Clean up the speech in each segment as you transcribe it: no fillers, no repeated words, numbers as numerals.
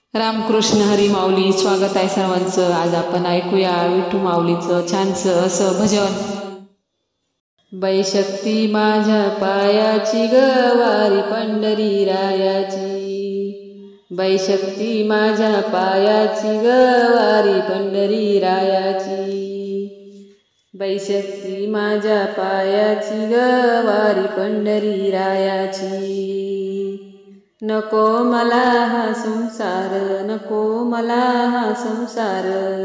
रामकृष्ण हरी माऊली. स्वागत आहे सर्वांचं. आज आपण ऐकूया विठू माऊलीचं छानसं असं भजन. बैशक्ती माझ्या पायाची गवारी पंढरी रायाची, बैशक्ती माझ्या पायाची गवारी पंढरी रायाची, बैशक्ती माझ्या पायाची गवारी पंढरी रायाची. नको मला हा संसार, नको मला हा संसार,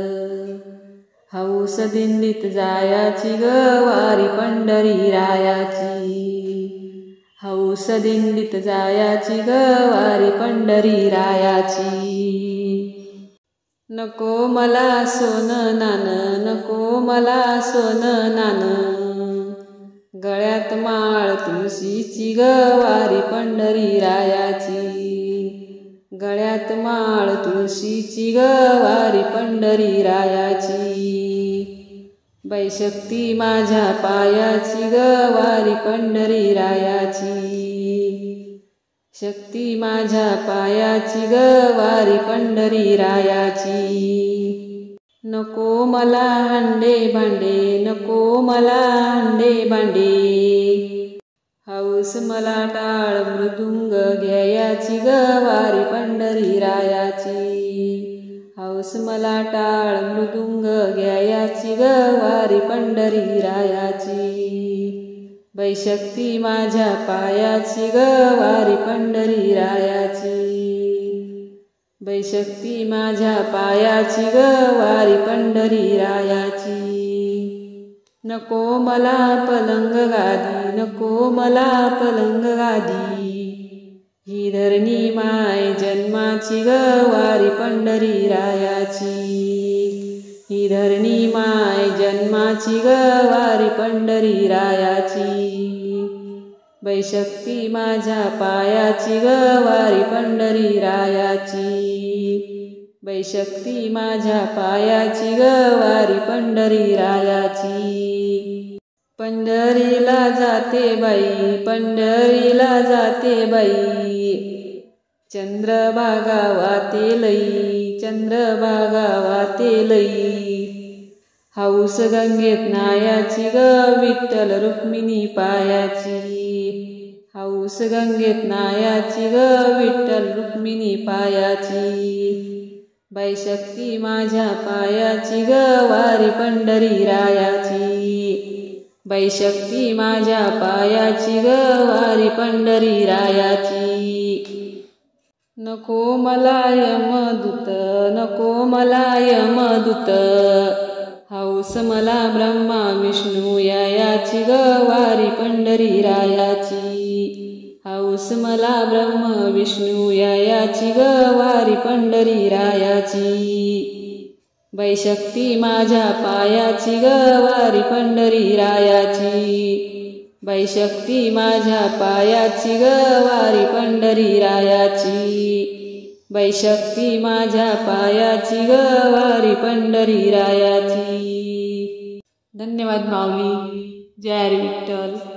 हौस दिंडीत जायाची गवारी पंढरी रायाची, हौस दिंडीत जायाची गवारी पंढरी रायाची. नको मला सोनं नाणं, नको मला सोनं नाणं, गळ्यात माळ तुळशीची गवारी पंढरी रायाची, गळ्यात माळ तुळशीची गवारी पंढरी रायाची. बैशक्ती माझ्या पायाची गवारी पंढरी रायाची, शक्ती माझ्या पायाची गवारी पंढरी रायाची. नको मला हंडे भांडे, नको मला हंडे भांडे, हौस मला टाळ मृदुंग घ्यायाची गवारी पंढरी रायाची, हौस मला टाळ मृदुंग घ्यायाची गवारी पंढरी रायाची. बैशक्ती माझ्या पायाची गवारी पंढरी रायाची, बैशक्ती माझ्या पायाची गवारी पंढरी रायाची. नको मला पलंग गादी, नको मला पलंग गादी, ही धरणी माय जन्माची गवारी पंढरी रायाची, ही धरणी माय जन्माची गवारी पंढरी रायाची. बैशक्ती माझ्या पायाची गवारी पंढरी रायाची, बैशक्ती माझ्या पायाची गवारी पंढरी रायाची. पंढरीला जाते बाई, पंढरीला जाते बाई, चंद्रभागा वाते लई, चंद्रभागा वाते लई, हौस गंगेत नायाची ग विठ्ठल रुक्मिणी पायाची, हौस गंगेत नायाची ग विठ्ठल रुक्मिणी पायाची. बैशक्ती माझ्या पायाची गवारी पंढरी रायाची, बैशक्ती माझ्या पायाची गवारी पंढरी रायाची. नको मला यमदूत, नको मला यमदूत, हौस मला ब्रह्मा विष्णू यायाची गवारी पंढरी रायाची, हौस मला ब्रह्म विष्णू यायाची गवारी पंढरी रायाची. बैशक्ती माझ्या पायाची गवारी पंढरी रायाची, बैशक्ती माझ्या पायाची गवारी पंढरी रायाची, बैशक्ती माझ्या पायाची गवारी पंढरी रायाची. धन्यवाद माऊली. जय हरी विठ्ठल.